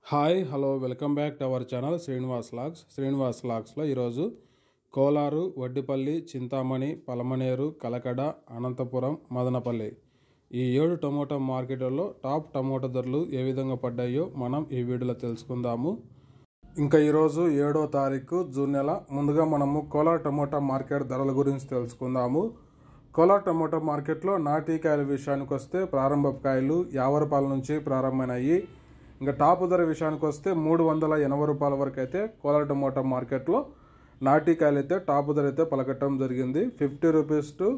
Hi hello welcome back to our channel Srinivas లాగ్స్లో ఈరోజు కోలారు, వడ్డిపల్లి, చింతామణి, పలమనేరు, కలకడ, అనంతపురం, మదనపల్లి ఈ 7 టమోటా మార్కెట్లలో టాప్ టమోటా ధరలు ఏ విధంగా పడ్డాయో మనం ఈ వీడియోలో తెలుసుకుందాము. ఇంకా ఈరోజు 7వ తారీఖు జూన్ నెల. ముందుగా మనము కోలార్ టమోటా మార్కెట్ ధరల గురించి తెలుసుకుందాము. కోలార్ టమోటా మార్కెట్లో నాటికాయల విషయానికి వస్తే ప్రారంభపు కాయలు 50 రూపాయల నుంచి ప్రారంభమైనాయి. ఇంకా టాప్ ధర విషయానికి వస్తే 380 రూపాయల వరకు అయితే కోలార్ టమోటా మార్కెట్లో నాటికాయలు అయితే టాప్ ధర అయితే పలకటం జరిగింది. 50 rupees to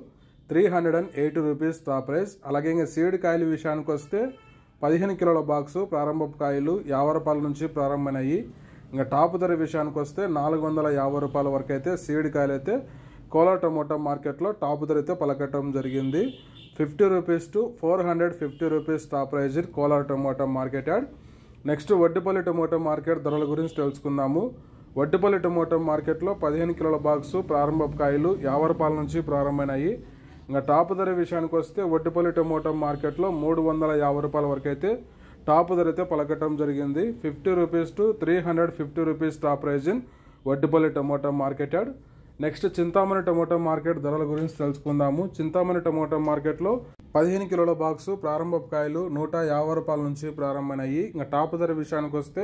380 rupees top price. అలాగే ఇంకా సీడ్ కాయల విషయానికి వస్తే 15 కిలోల బాక్సు ప్రారంభపు కాయలు 50 రూపాయల నుంచి ప్రారంభమైనాయి. ఇంకా టాప్ ధర విషయానికి వస్తే 450 రూపాయల వరకు అయితే సీడ్ కాయలు అయితే కోలార్ టమోటా మార్కెట్లో టాప్ ధర అయితే పలకటం జరిగింది. 50 rupees to 450 rupees top prize in Kolar tomato market yard. Next Vaddipalli tomato market ధరల గురించి తెలుసుకుందాము. వడ్డిపల్లి టమోటా మార్కెట్లో 15 కిలోల బాక్సు ప్రారంభపు కాయలు 50 రూపాయల నుంచి ప్రారంభమైనాయి. ఇంకా టాప్ ధర విషయానికి వస్తే వడ్డిపల్లి టమోటా మార్కెట్లో 350 రూపాయల వరకు అయితే టాప్ ధర అయితే పలకటం జరిగింది. 50 rupees to 350 rupees top prize in Vaddipalli tomato market yard. Next Chintamani tomato market ధరల గురించి తెలుసుకుందాము. చింతామణి టమోటా మార్కెట్లో 15 కిలోల బాక్సు ప్రారంభపు కాయలు 150 రూపాయల నుంచి ప్రారంభమైనాయి. ఇంకా టాప్ ధర విషయానికి వస్తే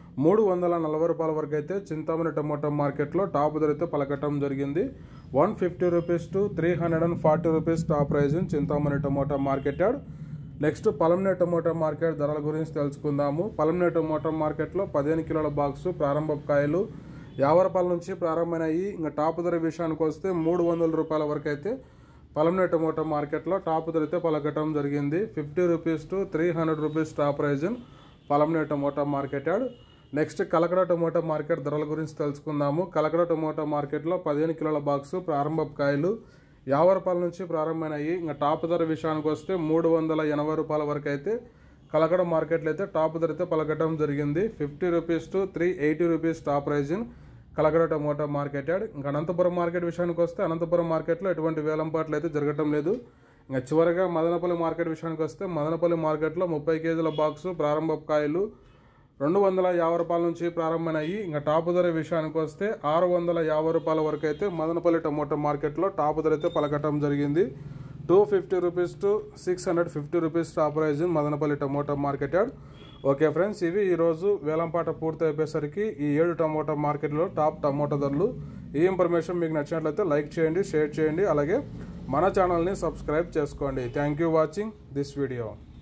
340 రూపాయల వరకు అయితే చింతామణి టమోటా మార్కెట్లో టాప్ ధర అయితే పలకటం జరిగింది. 150 rupees to 340 rupees top prize in Chintamani tomato market yard. Next Palamaneru tomato market ధరల గురించి తెలుసుకుందాము. పలమనేరు టమోటా మార్కెట్లో 15 కిలోల బాక్సు ప్రారంభపు కాయలు 50 రూపాయల నుంచి ప్రారంభమైనాయి. ఇంకా టాప్ ధర విషయానికి వస్తే 300 రూపాయల వరకు అయితే పలమనేరు టమోటా మార్కెట్లో టాప్ ధర అయితే పలకటం జరిగింది. 50 rupees to 300 rupees top prize in Palamaneru tomato market yard. Next Kalakada tomato market ధరల గురించి తెలుసుకుందాము. కలకడ టమోటా మార్కెట్లో 15 కిలోల బాక్సు ప్రారంభపు కాయలు 50 రూపాయల నుంచి ప్రారంభమైనాయి. ఇంకా టాప్ ధర విషయానికి వస్తే 380 రూపాయల వరకు అయితే కలకడ మార్కెట్లో అయితే టాప్ ధర అయితే పలకటం జరిగింది. 50 rupees to 380 rupees top prize in Kalakada tomato market yard. ఇంకా అనంతపురం మార్కెట్ విషయానికి వస్తే అనంతపురం మార్కెట్లో ఎటువంటి వేలంపాట్లు అయితే జరగటం లేదు. ఇంకా చివరిగా మదనపల్లి మార్కెట్ విషయానికి వస్తే మదనపల్లి మార్కెట్లో 30 కేజీల బాక్సు ప్రారంభపు కాయలు 250 రూపాయల నుంచి ప్రారంభమైనాయి. ఇంకా టాప్ ధర విషయానికి వస్తే 650 రూపాయల వరకు అయితే మదనపల్లి టమోటా మార్కెట్లో టాప్ ధర అయితే పలకటం జరిగింది. 250 rupees to 650 rupees top prize in Madanapalli tomato market yard. Okay friends, ఇవి ఈరోజు వేలంపాట పూర్తి అయిపోయేసరికి ఈ 7 టమోటా మార్కెట్లో టాప్ టమోటా ధరలు. ఈ ఇన్ఫర్మేషన్ మీకు నచ్చినట్లయితే లైక్ చేయండి, షేర్ చేయండి, అలాగే మన ఛానల్ని సబ్స్క్రైబ్ చేసుకోండి. Thank you watching this video.